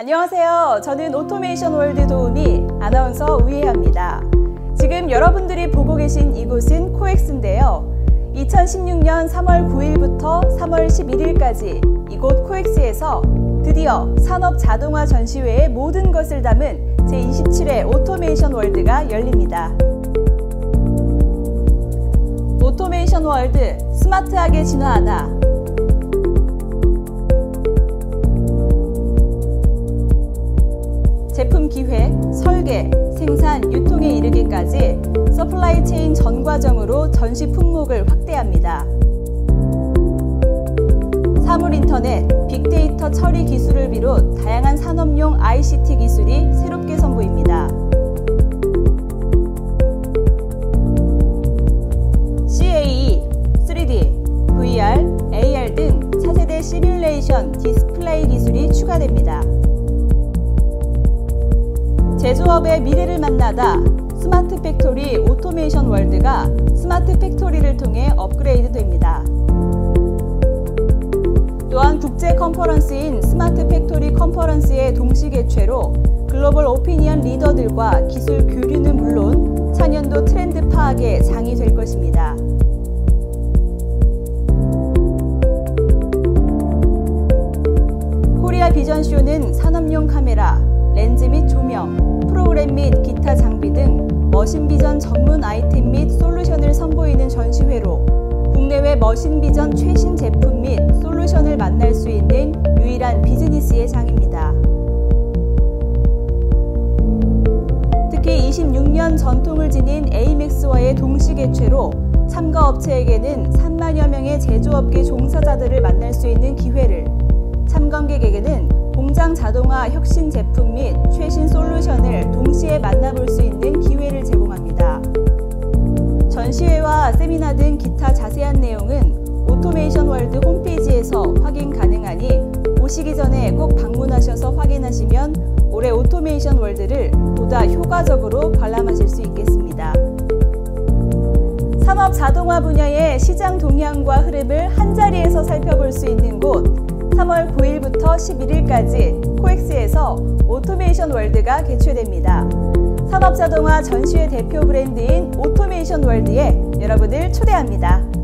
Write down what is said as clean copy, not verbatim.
안녕하세요. 저는 오토메이션 월드 도우미 아나운서 우예아입니다. 지금 여러분들이 보고 계신 이곳은 코엑스인데요. 2016년 3월 9일부터 3월 11일까지 이곳 코엑스에서 드디어 산업 자동화 전시회의 모든 것을 담은 제27회 오토메이션 월드가 열립니다. 오토메이션 월드, 스마트하게 진화하다. 제품 기획, 설계, 생산, 유통에 이르기까지 서플라이 체인 전 과정으로 전시 품목을 확대합니다. 사물 인터넷, 빅데이터 처리 기술을 비롯 다양한 산업용 ICT 기술이 새롭게 선보입니다. CAE, 3D, VR, AR 등 차세대 시뮬레이션 디스플레이 기술이 추가됩니다. 제조업의 미래를 만나다 스마트 팩토리 오토메이션 월드가 스마트 팩토리를 통해 업그레이드 됩니다. 또한 국제 컨퍼런스인 스마트 팩토리 컨퍼런스의 동시 개최로 글로벌 오피니언 리더들과 기술 교류는 물론 차년도 트렌드 파악에 장이 될 것입니다. 코리아 비전쇼는 산업용 카메라, 렌즈 및 조명, 프로그램 및 기타 장비 등 머신 비전 전문 아이템 및 솔루션을 선보이는 전시회로 국내외 머신 비전 최신 제품 및 솔루션을 만날 수 있는 유일한 비즈니스의 장입니다. 특히 26년 전통을 지닌 AMEX와의 동시 개최로 참가 업체에게는 3만여 명의 제조업계 종사자들을 만날 수 있는 기회를, 참관객에게는 공장 자동화 혁신 제품 및 최신 솔루션을 동시에 만나볼 수 있는 기회를 제공합니다. 전시회와 세미나 등 기타 자세한 내용은 오토메이션 월드 홈페이지에서 확인 가능하니 오시기 전에 꼭 방문하셔서 확인하시면 올해 오토메이션 월드를 보다 효과적으로 관람하실 수 있겠습니다. 산업 자동화 분야의 시장 동향과 흐름을 한자리에서 살펴볼 수 있는 곳, 3월 9일부터 11일까지 코엑스에서 오토메이션 월드가 개최됩니다. 산업자동화 전시회 대표 브랜드인 오토메이션 월드에 여러분을 초대합니다.